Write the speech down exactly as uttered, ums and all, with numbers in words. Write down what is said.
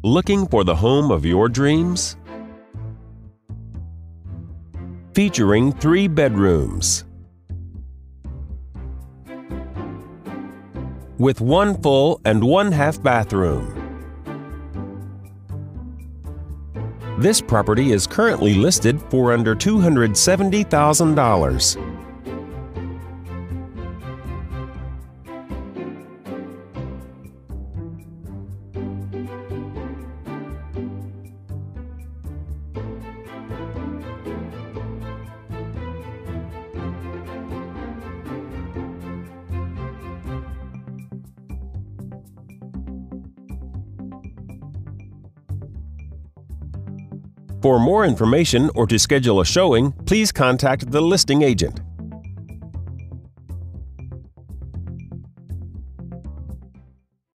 Looking for the home of your dreams? Featuring three bedrooms with one full and one half bathroom. This property is currently listed for under two hundred seventy thousand dollars. For more information or to schedule a showing, please contact the listing agent.